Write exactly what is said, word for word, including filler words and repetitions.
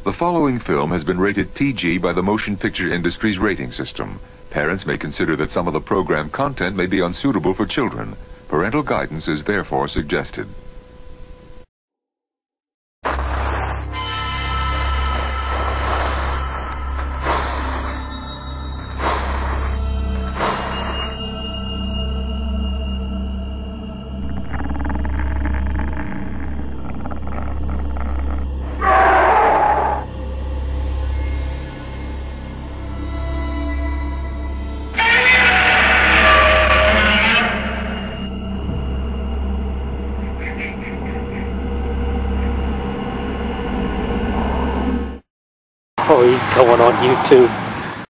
The following film has been rated P G by the motion picture industry's rating system. Parents may consider that some of the program content may be unsuitable for children. Parental guidance is therefore suggested. Oh, he's going on YouTube.